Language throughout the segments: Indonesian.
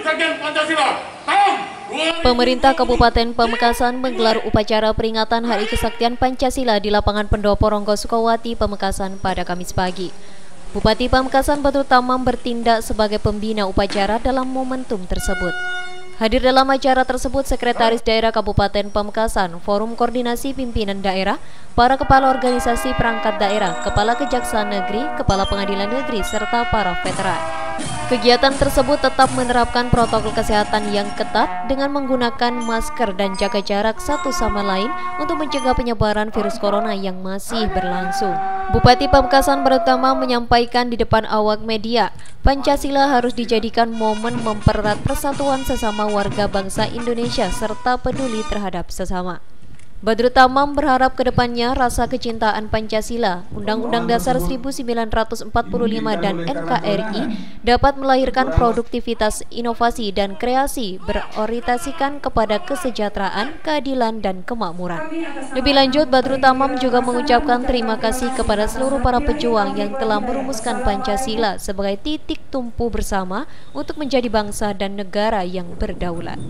Kesaktian Pancasila tahun 2000. Pemerintah Kabupaten Pamekasan menggelar upacara peringatan Hari Kesaktian Pancasila di lapangan Pendopo Ronggo Sukawati, Pamekasan pada Kamis pagi. Bupati Pamekasan Badrut Tamam bertindak sebagai pembina upacara dalam momentum tersebut. Hadir dalam acara tersebut Sekretaris Daerah Kabupaten Pamekasan, Forum Koordinasi Pimpinan Daerah, para kepala organisasi perangkat daerah, kepala kejaksaan negeri, kepala pengadilan negeri, serta para veteran. Kegiatan tersebut tetap menerapkan protokol kesehatan yang ketat dengan menggunakan masker dan jaga jarak satu sama lain untuk mencegah penyebaran virus corona yang masih berlangsung. Bupati Pamekasan Badrut menyampaikan di depan awak media, Pancasila harus dijadikan momen mempererat persatuan sesama warga bangsa Indonesia serta peduli terhadap sesama. Badrut Tamam berharap kedepannya rasa kecintaan Pancasila, Undang-Undang Dasar 1945 dan NKRI dapat melahirkan produktivitas, inovasi, dan kreasi berorientasikan kepada kesejahteraan, keadilan, dan kemakmuran. Lebih lanjut, Badrut Tamam juga mengucapkan terima kasih kepada seluruh para pejuang yang telah merumuskan Pancasila sebagai titik tumpu bersama untuk menjadi bangsa dan negara yang berdaulat.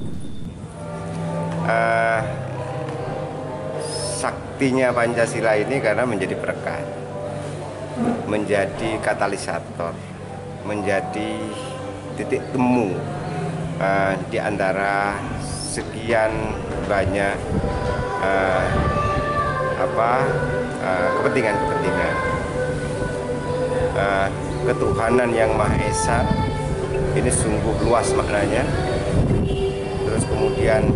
Saktinya Pancasila ini karena menjadi perekat, menjadi katalisator, menjadi titik temu di antara sekian banyak kepentingan-kepentingan. Ketuhanan yang Maha Esa ini sungguh luas maknanya. Terus kemudian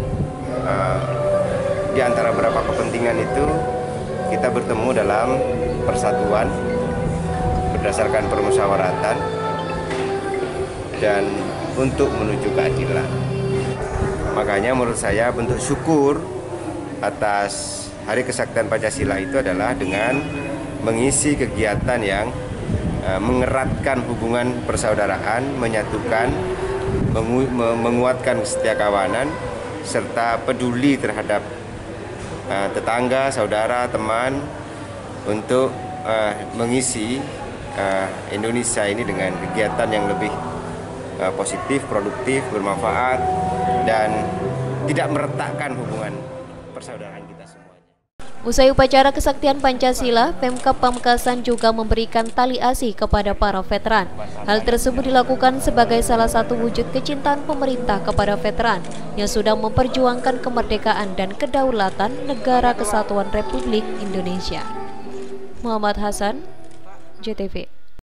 di antara beberapa kepentingan itu kita bertemu dalam persatuan berdasarkan permusyawaratan dan untuk menuju keadilan. Makanya menurut saya bentuk syukur atas Hari Kesaktian Pancasila itu adalah dengan mengisi kegiatan yang mengeratkan hubungan persaudaraan, menyatukan, menguatkan kesetiakawanan serta peduli terhadap tetangga, saudara, teman untuk mengisi Indonesia ini dengan kegiatan yang lebih positif, produktif, bermanfaat, dan tidak meretakkan hubungan persaudaraan kita semuanya. Usai upacara kesaktian Pancasila, Pemkab Pamekasan juga memberikan tali asih kepada para veteran. Hal tersebut dilakukan sebagai salah satu wujud kecintaan pemerintah kepada veteran yang sudah memperjuangkan kemerdekaan dan kedaulatan Negara Kesatuan Republik Indonesia. Muhammad Hasan, JTV.